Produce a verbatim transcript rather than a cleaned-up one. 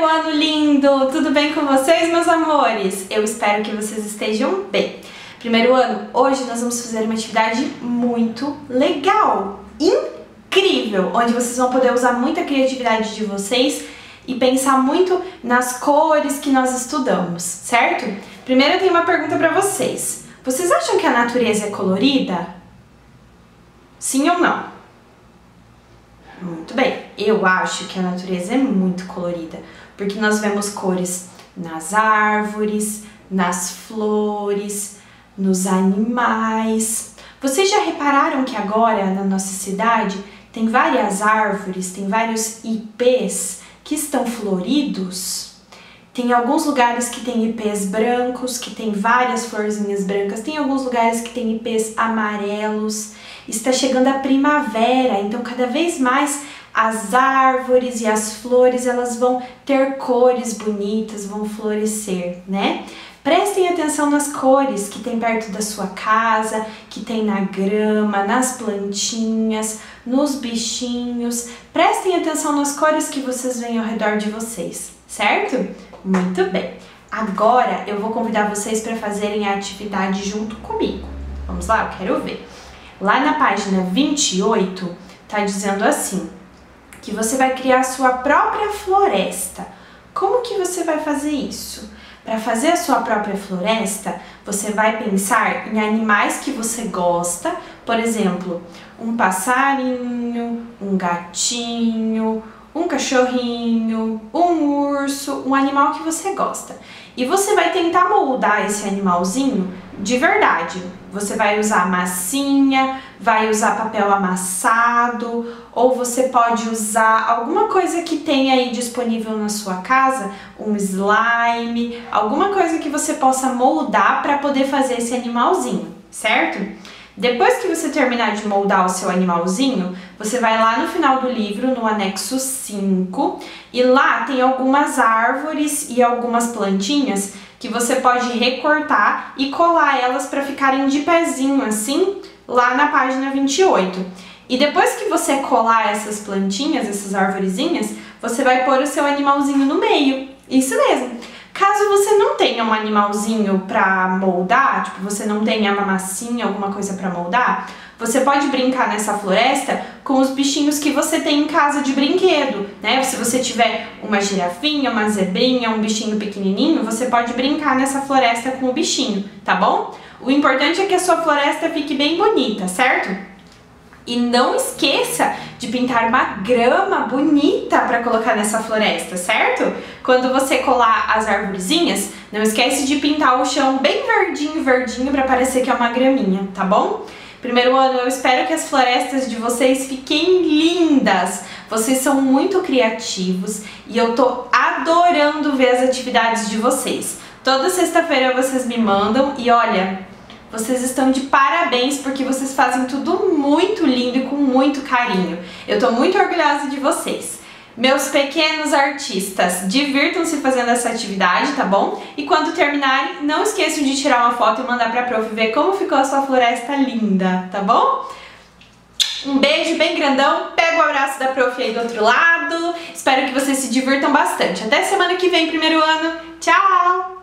Primeiro ano lindo! Tudo bem com vocês, meus amores? Eu espero que vocês estejam bem. Primeiro ano, hoje nós vamos fazer uma atividade muito legal, incrível, onde vocês vão poder usar muita criatividade de vocês e pensar muito nas cores que nós estudamos, certo? Primeiro eu tenho uma pergunta para vocês. Vocês acham que a natureza é colorida? Sim ou não? Muito bem, eu acho que a natureza é muito colorida, porque nós vemos cores nas árvores, nas flores, nos animais. Vocês já repararam que agora na nossa cidade tem várias árvores, tem vários ipês que estão floridos? Tem alguns lugares que tem ipês brancos, que tem várias florzinhas brancas, tem alguns lugares que tem ipês amarelos. Está chegando a primavera, então cada vez mais as árvores e as flores elas vão ter cores bonitas, vão florescer, né? Prestem atenção nas cores que tem perto da sua casa, que tem na grama, nas plantinhas, nos bichinhos. Prestem atenção nas cores que vocês veem ao redor de vocês, certo? Muito bem. Agora eu vou convidar vocês para fazerem a atividade junto comigo. Vamos lá? Eu quero ver. Lá na página vinte e oito, tá dizendo assim, que você vai criar a sua própria floresta. Como que você vai fazer isso? Para fazer a sua própria floresta, você vai pensar em animais que você gosta, por exemplo, um passarinho, um gatinho, um cachorrinho, um urso, um animal que você gosta. E você vai tentar moldar esse animalzinho de verdade. Você vai usar massinha, vai usar papel amassado, ou você pode usar alguma coisa que tenha aí disponível na sua casa, um slime, alguma coisa que você possa moldar para poder fazer esse animalzinho, certo? Depois que você terminar de moldar o seu animalzinho, você vai lá no final do livro, no anexo cinco, e lá tem algumas árvores e algumas plantinhas que você pode recortar e colar elas para ficarem de pezinho assim, lá na página vinte e oito. E depois que você colar essas plantinhas, essas arvorezinhas, você vai pôr o seu animalzinho no meio. Isso mesmo! Caso você não tenha um animalzinho para moldar, tipo, você não tenha uma massinha, alguma coisa para moldar, você pode brincar nessa floresta com os bichinhos que você tem em casa de brinquedo, né? Se você tiver uma girafinha, uma zebrinha, um bichinho pequenininho, você pode brincar nessa floresta com o bichinho, tá bom? O importante é que a sua floresta fique bem bonita, certo? E não esqueça de pintar uma grama bonita para colocar nessa floresta, certo? Quando você colar as arvorezinhas, não esquece de pintar o chão bem verdinho, verdinho, para parecer que é uma graminha, tá bom? Primeiro ano, eu espero que as florestas de vocês fiquem lindas. Vocês são muito criativos e eu tô adorando ver as atividades de vocês. Toda sexta-feira vocês me mandam e olha, vocês estão de parabéns porque vocês fazem tudo muito lindo e com muito carinho. Eu tô muito orgulhosa de vocês. Meus pequenos artistas, divirtam-se fazendo essa atividade, tá bom? E quando terminarem, não esqueçam de tirar uma foto e mandar pra prof ver como ficou a sua floresta linda, tá bom? Um beijo bem grandão, pega o abraço da prof aí do outro lado. Espero que vocês se divirtam bastante. Até semana que vem, primeiro ano. Tchau!